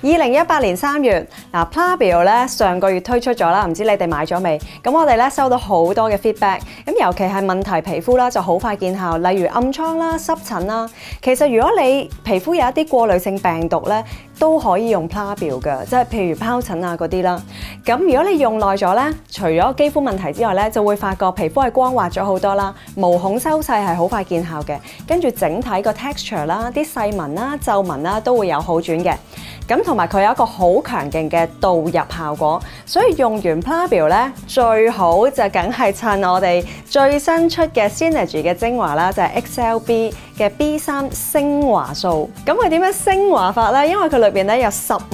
2018年3月，Plabio 咧上個月推出咗啦，唔知你哋買咗未？咁我哋咧收到好多嘅 feedback， 咁尤其係問題皮膚啦就好快見效，例如暗瘡啦、濕疹啦。其實如果你皮膚有一啲過濾性病毒咧，都可以用 Plabio 嘅，即係譬如疱疹啊嗰啲啦。咁如果你用耐咗咧，除咗肌膚問題之外咧，就會發覺皮膚係光滑咗好多啦，毛孔收細係好快見效嘅，跟住整體個 texture 啦、啲細紋啦、皺紋啦都會有好轉嘅。咁同埋佢有一個好強勁嘅導入效果，所以用完 Plabio 咧，最好就梗係趁我哋最新出嘅 Synergy 嘅精華啦，就係 XLB 嘅 B3 升華素。咁佢點樣升華法咧？因為佢裏邊咧有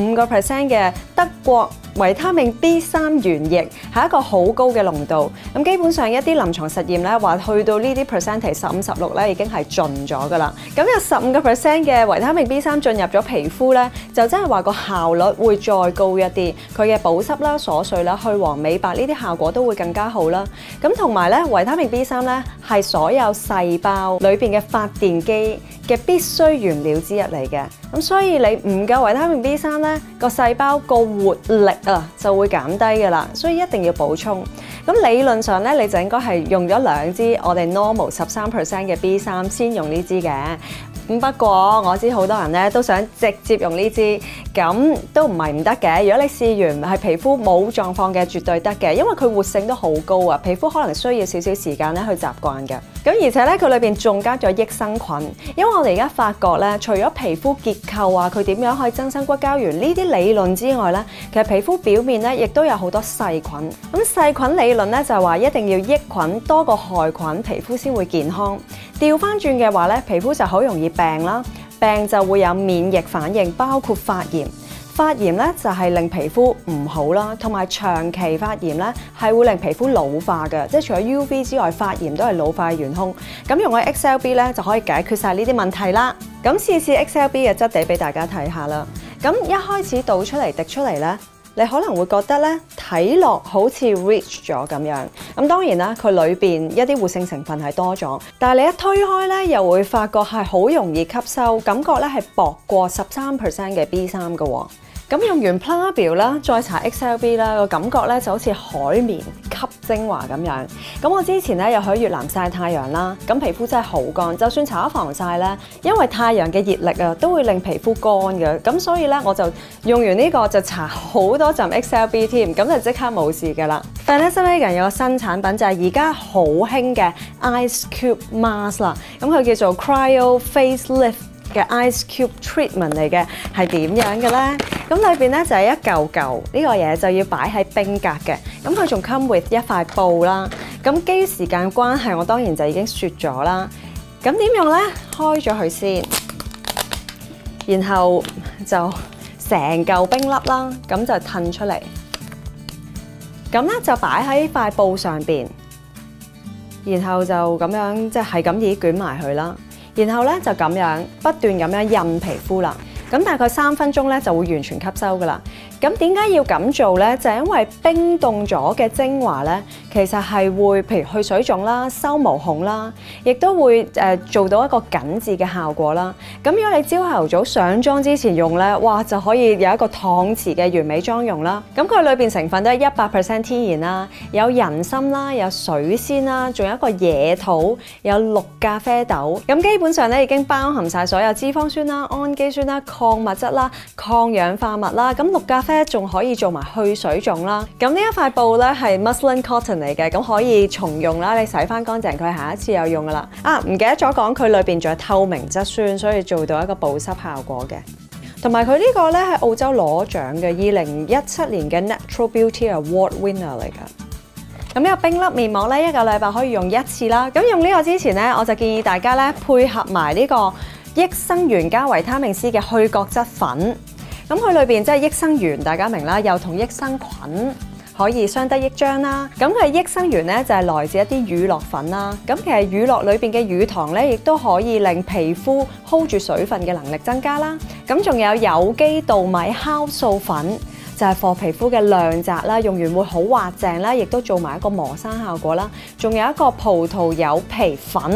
15% 嘅德國維他命 B3 原液，係一個好高嘅濃度。咁基本上一啲臨床實驗咧話去到呢啲 percentage 15、16咧已經係盡咗㗎啦。咁有15% 嘅維他命 B3 進入咗皮膚咧，就真係話個效率會再高一啲。佢嘅保濕啦、鎖水啦、去黃美白呢啲效果都會更加好啦。咁同埋咧，維他命 B3 咧係所有細胞裏邊嘅發電機嘅必須原料之一嚟嘅。咁所以你唔夠維他命 B3咧，個細胞個活力就會減低㗎啦，所以一定要補充。咁理論上咧，你就應該係用咗2支我哋 normal 13% 嘅 B3 先用呢支嘅。不過我知好多人咧都想直接用呢支，咁都唔係唔得嘅。如果你試完係皮膚冇狀況嘅，絕對得嘅，因為佢活性都好高啊，皮膚可能需要少少時間咧去習慣嘅。咁而且咧，佢裏邊仲加咗益生菌，因為我哋而家發覺咧，除咗皮膚結構啊，佢點樣可以增生骨膠原呢啲理論之外咧，其實皮膚表面咧亦都有好多細菌。咁細菌理論咧就係話一定要益菌多過害菌，皮膚先會健康。調翻轉嘅話咧，皮膚就好容易病啦，病就會有免疫反應，包括發炎。發炎咧就係令皮膚唔好啦，同埋長期發炎咧係會令皮膚老化嘅，即係除咗 UV 之外，發炎都係老化嘅元兇。咁用咗 XLB 咧就可以解決晒呢啲問題啦。咁試試 XLB 嘅質地俾大家睇下啦。咁一開始倒出嚟滴出嚟咧，你可能會覺得咧睇落好似 rich 咗咁樣。咁當然啦，佢裏邊一啲活性成分係多咗，但係你一推開咧，又會發覺係好容易吸收，感覺咧係薄過13% 嘅 B3 嘅喎。咁用完 Plabio 啦，再搽 XLB 啦，個感覺咧就好似海綿吸精華咁樣。咁我之前咧又去越南曬太陽啦，咁皮膚真係好乾，就算搽咗防曬咧，因為太陽嘅熱力啊，都會令皮膚乾嘅。咁所以咧，我就用完呢個就搽好多陣 XLB 添，咁就即刻冇事㗎啦。Vanessa Vegan 有個新產品就係而家好興嘅 Ice Cube Mask 啦，咁佢叫做 Cryo Facelift 嘅 Ice Cube Treatment 嚟嘅，係點樣嘅咧？咁裏邊咧就係一嚿嚿呢個嘢就要擺喺冰格嘅，咁佢仲 come with 一塊布啦。咁基於時間關係，我當然就已經雪咗啦。咁點用咧？開咗佢先，然後就成嚿冰粒啦，咁就褪出嚟。咁咧就擺喺塊布上邊，然後就咁樣即係咁意捲埋佢啦。然後咧就咁樣不斷咁樣印皮膚啦。咁大概3分鐘咧就會完全吸收噶啦。咁點解要咁做咧？就係因為冰凍咗嘅精華咧，其實係會譬如去水腫啦、收毛孔啦，亦都會做到一個緊緻嘅效果啦。咁如果你朝頭早上妝之前用咧，哇就可以有一個搪瓷嘅完美妝容啦。咁佢裏邊成分都係100% 天然啦，有人參啦，有水仙啦，仲有一個野桃，有綠咖啡豆。咁基本上咧已經包含晒所有脂肪酸啦、氨基酸啦、礦物質啦、抗氧化物啦。咁綠咖啡仲可以做埋去水腫啦。咁呢一塊布咧係 muslin cotton 嚟嘅，咁可以重用啦。你洗翻乾淨佢，下一次有用噶啦。唔記得咗講佢裏邊仲有透明質酸，所以做到一個保濕效果嘅。同埋佢呢個咧喺澳洲攞獎嘅2017年嘅 Natural Beauty Award winner 嚟㗎。咁呢個冰粒面膜咧1個禮拜可以用1次啦。咁用呢個之前咧，我就建議大家咧配合埋呢個益生元加維他命 C 嘅去角質粉。咁佢裏邊即係益生元，大家明啦，又同益生菌可以相得益彰啦。咁佢益生元咧就係來自一啲乳酪粉啦。咁其實乳酪裏邊嘅乳糖咧，亦都可以令皮膚 hold 住水分嘅能力增加啦。咁仲有有機稻米酵素粉，就係 for 皮膚嘅亮澤啦，用完會好滑淨啦，亦都做埋一個磨砂效果啦。仲有一個葡萄柚皮粉。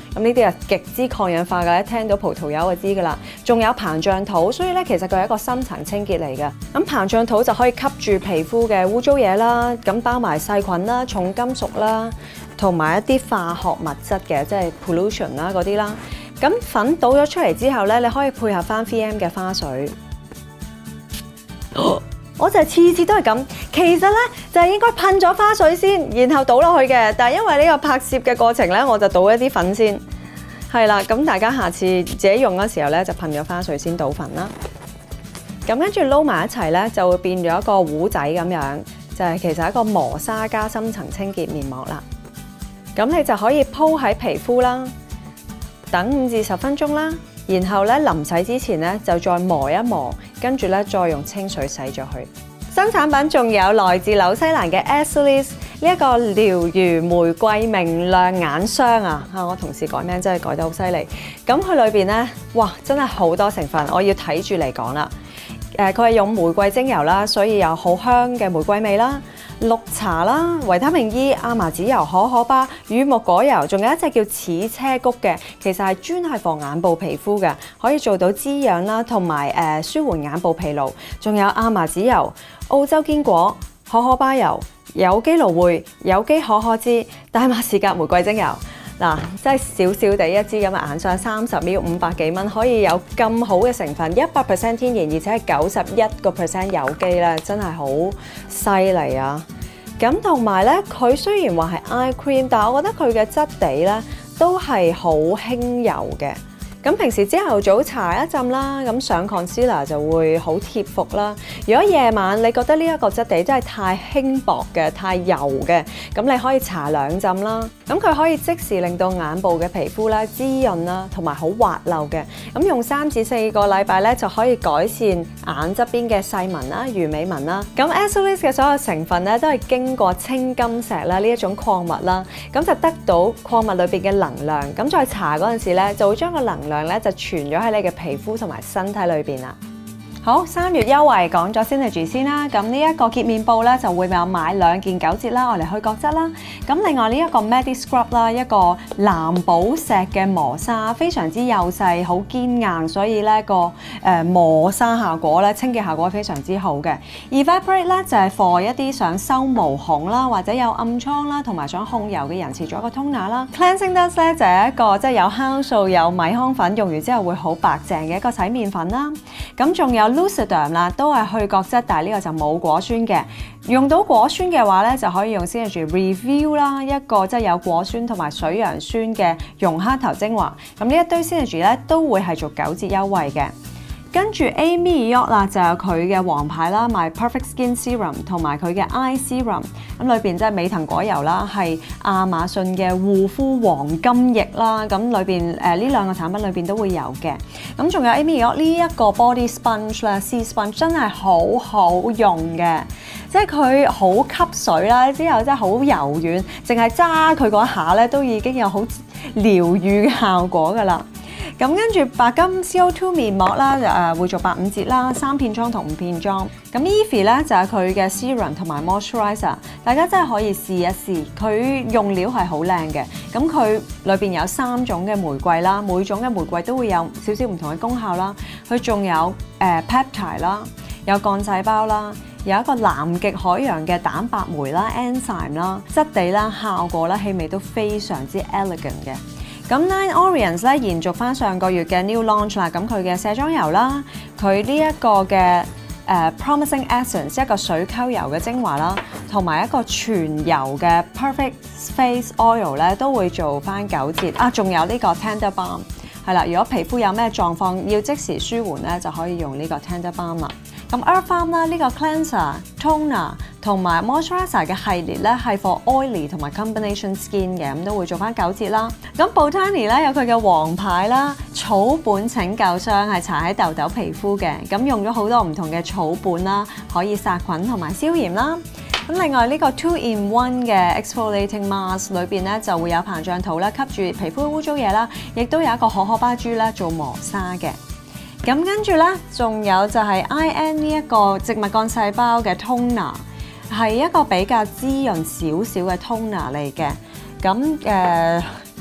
咁呢啲係極之抗氧化嘅，一聽到葡萄柚就知㗎啦。仲有膨脹土，所以咧其實佢係一個深層清潔嚟嘅。咁膨脹土就可以吸住皮膚嘅污糟嘢啦，咁包埋細菌啦、重金屬啦，同埋一啲化學物質嘅，即係 pollution 啦嗰啲啦。咁粉倒咗出嚟之後咧，你可以配合翻 VM 嘅花水。我就係次次都係咁，其實咧就係應該噴咗花水先，然後倒落去嘅。但係因為呢個拍攝嘅過程咧，我就倒一啲粉先。係啦，咁大家下次自己用嗰時候咧，就噴咗花水先倒粉啦。咁跟住撈埋一齊咧，就會變咗一個糊仔咁樣，就係其實係一個磨砂加深層清潔面膜啦。咁你就可以鋪喺皮膚啦，等5至10分鐘啦。然後咧臨洗之前咧就再磨一磨，跟住咧再用清水洗咗佢。新產品仲有來自紐西蘭嘅 Azules 呢一個療癒玫瑰明亮眼霜啊！我同事改名真係改得好犀利。咁佢裏邊咧，哇，真係好多成分，我要睇住嚟講啦。佢係用玫瑰精油啦，所以有好香嘅玫瑰味啦。綠茶啦、維他命 E、亞麻籽油、可可巴、乳木果油，仲有一隻叫矢車菊嘅，其實係專係防眼部皮膚嘅，可以做到滋養啦，同埋舒緩眼部疲勞。仲有亞麻籽油、澳洲堅果、可可巴油、有機蘆薈、有機可可脂、大馬士革玫瑰精油。嗱，真係少少地一支咁嘅眼霜，30ml500幾蚊，可以有咁好嘅成分，100% 天然，而且係91% 有機咧，真係好犀利啊！咁同埋咧，佢雖然話係 eye cream，但係我覺得佢嘅質地咧都係好輕柔嘅。咁平時朝頭早搽一浸啦，咁上 concealer 就會好貼服啦。如果夜晚你覺得呢一個質地真係太輕薄嘅、太油嘅，咁你可以搽2浸啦。咁佢可以即時令到眼部嘅皮膚咧滋潤啦，同埋好滑溜嘅。咁用3至4個禮拜咧就可以改善眼側邊嘅細紋啦、魚尾紋啦。咁 Azules 嘅所有成分咧都係經過青金石啦呢一種礦物啦，咁就得到礦物裏邊嘅能量。咁再搽嗰陣時咧就會將個能量咧就存咗喺你嘅皮膚同埋身體裏邊啦。好，3月優惠講咗 Synergy 先啦。咁呢一個潔面布咧就會有買2件9折啦，我嚟去角質啦。咁另外呢一個 Medi Scrub 啦，一個藍寶石嘅磨砂，非常之幼細，好堅硬，所以咧個磨砂效果咧清潔效果非常之好嘅。Evaporate 咧就係 for 一啲想收毛孔啦，或者有暗瘡啦，同埋想控油嘅人持咗一個 toner 啦。Cleansing Dust 咧就係一個即係有酵素、有米糠粉，用完之後會好白淨嘅一個洗面粉啦。咁仲有Lucidum 啦，都係去角質，但係呢個就冇果酸嘅。用到果酸嘅話咧，就可以用 Synergy Review 啦，一個即係有果酸同埋水楊酸嘅溶黑頭精華。咁呢一堆 Synergy 咧都會係做9折優惠嘅。跟住 Amy York 啦，就有佢嘅王牌啦，My Perfect Skin Serum 同埋佢嘅 Eye Serum。咁裏邊即係美藤果油啦，係亞馬遜嘅護膚黃金液啦。咁裏邊呢2個產品裏邊都會有嘅。咁仲有 Amy York 呢一個 Body Sponge 啦，Sea Sponge 真係好好用嘅，即係佢好吸水啦，之後真係好柔軟，淨係揸佢嗰下咧都已經有好療愈嘅效果㗎啦。咁跟住白金 CO2 面膜啦，會做85折啦，3片裝同5片裝。咁 Evi 咧就係佢嘅 Serum 同埋 Moisturizer， 大家真係可以試一試。佢用料係好靚嘅，咁佢裏邊有3種嘅玫瑰啦，每種嘅玫瑰都會有少少唔同嘅功效啦。佢仲有peptide 啦，有幹細胞啦，有一個南極海洋嘅蛋白酶啦 enzyme 啦，質地啦、效果啦、氣味都非常之 elegant 嘅。咁 Nine Orients 咧延續翻上個月嘅 New Launch 啦，咁佢嘅卸妝油啦，佢呢一個嘅Promising Essence 一個水溝油嘅精華啦，同埋一個全油嘅 Perfect Face Oil 咧都會做翻9折啊！仲有呢個 Tender Balm 係啦，如果皮膚有咩狀況要即時舒緩咧，就可以用呢個 Tender Balm 啦。咁 Earth Farm 啦，呢個 Cleanser、Toner 同埋 Moisturizer 嘅系列咧係 for oily 同埋 combination skin 嘅，咁都會做翻9折啦。咁 Botani 咧有佢嘅王牌啦，草本拯救霜係搽喺痘痘皮膚嘅，咁用咗好多唔同嘅草本啦，可以殺菌同埋消炎啦。咁另外呢個 2-in-1 嘅 exfoliating mask 裏邊咧就會有膨脹土啦，吸住皮膚污糟嘢啦，亦都有一個可可巴珠咧做磨砂嘅。咁跟住咧，仲有就係 IN 呢一個植物幹細胞嘅 toner， 係一個比較滋潤少少嘅 toner 嚟嘅。咁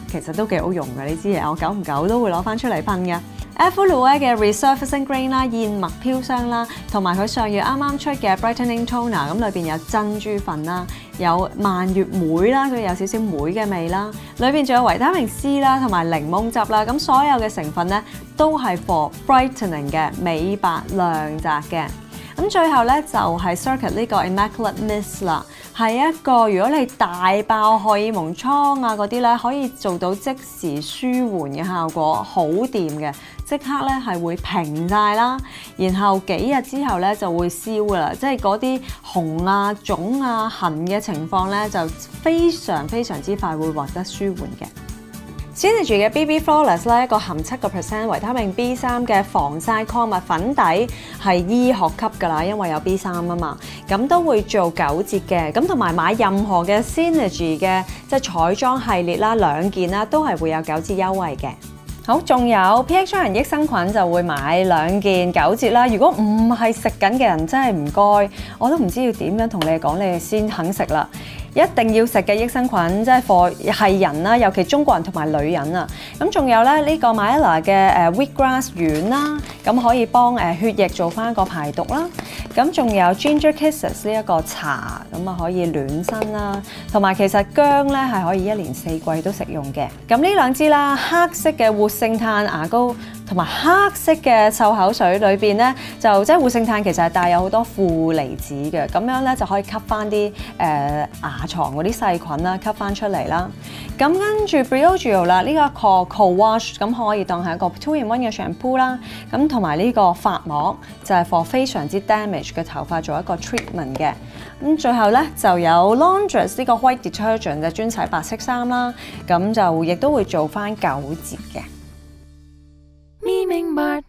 其實都幾好用嘅，呢支嘢我久唔久都會攞翻出嚟噴嘅。Effulue 嘅 Resurfacing Grain 啦、燕麥飄香啦，同埋佢上月啱啱出嘅 Brightening Toner， 咁裏邊有珍珠粉啦，有蔓越莓啦，佢有少少莓嘅味啦，裏邊仲有維他命 C 啦，同埋檸檬汁啦，咁所有嘅成分咧都係 for brightening 嘅美白亮澤嘅。咁最後咧就係 Circuit 呢個 Immaculate Mist 啦，係一個如果你大爆荷爾蒙瘡啊嗰啲咧，可以做到即時舒緩嘅效果，好掂嘅，即刻咧係會平晒啦，然後幾日之後咧就會消噶啦，即係嗰啲紅啊、腫啊、痕嘅情況咧就非常之快會獲得舒緩嘅。Synergy 嘅 BB Flawless 咧，一個含7% 維他命 B3 嘅防曬礦物粉底，係醫學級㗎啦，因為有 B3 啊嘛，咁都會做9折嘅。咁同埋買任何嘅 Synergy 嘅即係彩妝系列啦，2件啦，都係會有9折優惠嘅。好，仲有 PH 雙人益生菌就會買2件9折啦。如果唔係食緊嘅人，真係唔該，我都唔知要點樣同你哋講，你哋先肯食啦。一定要食嘅益生菌，即係 for 係人啦，尤其中國人同埋女人啊。咁仲有咧呢個 Myella 嘅Wheatgrass 丸啦，咁可以幫血液做翻個排毒啦。咁仲有 Ginger Kisses 呢一個茶，咁啊可以暖身啦。同埋其實薑咧係可以1年4季都食用嘅。咁呢2支啦，黑色嘅活性炭牙膏同埋黑色嘅漱口水裏邊咧，就即係活性炭其實係帶有好多負離子嘅，咁樣咧就可以吸翻啲牙床嗰啲細菌啦，吸翻出嚟啦。咁跟住 Briogeo 啦，呢個 Co-Wash 咁可以當係一個 2-in-1 嘅 shampoo 啦。咁同埋呢個髮膜就係 for 非常之 damage 嘅頭髮做一個 treatment 嘅。咁最後咧就有 Laundress 呢個 White Detergent 嘅專洗白色衫啦，咁就亦都會做翻9折嘅。 咪明白。